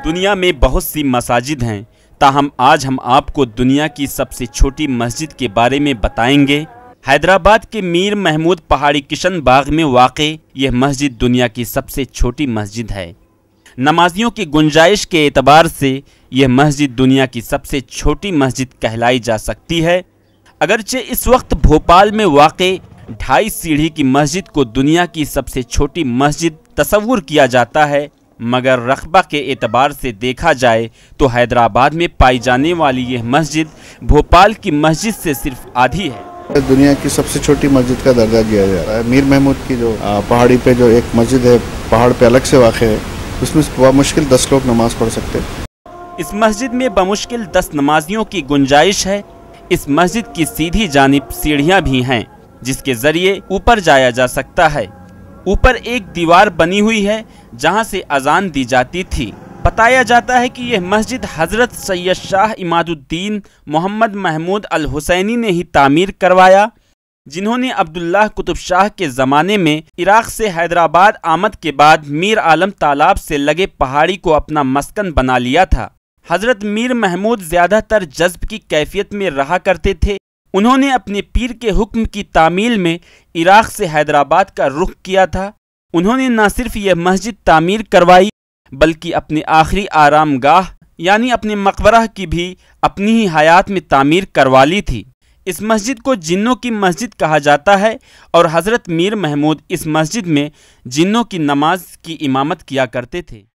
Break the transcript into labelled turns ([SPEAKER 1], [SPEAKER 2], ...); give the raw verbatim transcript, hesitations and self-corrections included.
[SPEAKER 1] دنیا میں بہت سی مساجد ہیں، تاہم آج ہم آپ کو دنیا کی سب سے چھوٹی مسجد کے بارے میں بتائیں گے۔ حیدرآباد کے میر محمود پہاڑی کشن باغ میں واقع یہ مسجد دنیا کی سب سے چھوٹی مسجد ہے۔ نمازیوں کی گنجائش کے اعتبار سے یہ مسجد دنیا کی سب سے چھوٹی مسجد کہلائی جا سکتی ہے۔ اگرچہ اس وقت بھوپال میں واقع ڈھائی سیڑھی کی مسجد کو دنیا کی سب سے چھوٹی مسجد تصور کیا جاتا ہے، مگر رقبہ کے اعتبار سے دیکھا جائے تو حیدرآباد میں پائی جانے والی یہ مسجد بھوپال کی مسجد سے صرف آدھی ہے۔
[SPEAKER 2] دنیا کی سب سے چھوٹی مسجد کا درجہ دیا جا رہا ہے۔ میر محمود کی جو پہاڑی پہ جو ایک مسجد ہے، پہاڑ پہ الگ سے واقع ہے، اس میں بمشکل دس لوگ نماز پڑھ سکتے ہیں۔
[SPEAKER 1] اس مسجد میں بمشکل دس نمازیوں کی گنجائش ہے۔ اس مسجد کی سیدھی جانب سیڑھیاں بھی ہیں جس کے ذریعے اوپر جایا جا سکتا ہے۔ اوپر ایک دیوار بنی ہوئی ہے جہاں سے اذان دی جاتی تھی۔ بتایا جاتا ہے کہ یہ مسجد حضرت سید شاہ عماد الدین محمد محمود الحسینی نے ہی تعمیر کروایا، جنہوں نے عبداللہ قطب شاہ کے زمانے میں عراق سے حیدرآباد آمد کے بعد میر عالم تالاب سے لگے پہاڑی کو اپنا مسکن بنا لیا تھا۔ حضرت میر محمود زیادہ تر جذب کی کیفیت میں رہا کرتے تھے۔ انہوں نے اپنے پیر کے حکم کی تعمیل میں عراق سے حیدرآباد کا رخ کیا تھا۔ انہوں نے نہ صرف یہ مسجد تعمیر کروائی بلکہ اپنے آخری آرام گاہ یعنی اپنے مقبرہ کی بھی اپنی ہی حیات میں تعمیر کروا لی تھی۔ اس مسجد کو جنوں کی مسجد کہا جاتا ہے اور حضرت میر محمود اس مسجد میں جنوں کی نماز کی امامت کیا کرتے تھے۔